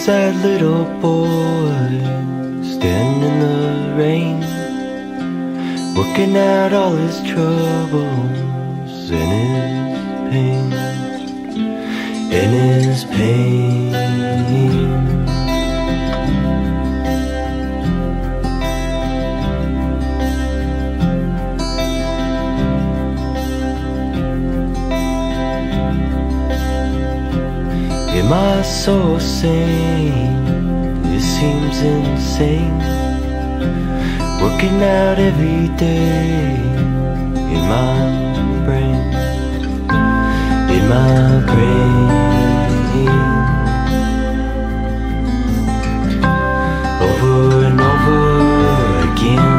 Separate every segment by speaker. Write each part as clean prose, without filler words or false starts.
Speaker 1: that little boy standing in the rain, working out all his troubles and his pain, and his pain. Am I so sane? It seems insane, working out every day in my brain, in my brain, over and over again.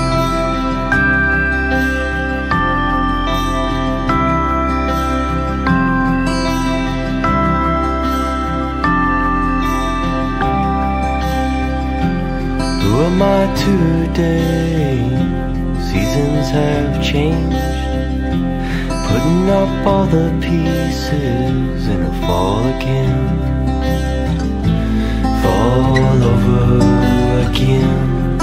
Speaker 1: Who am I today? Seasons have changed, putting up all the pieces and I'll fall again, fall over again.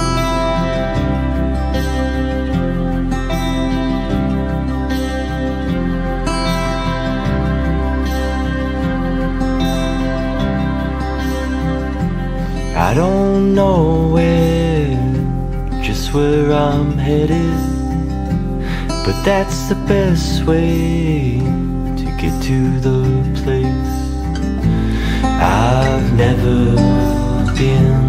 Speaker 1: I don't know where, just where I'm headed, but that's the best way to get to the place I've never been.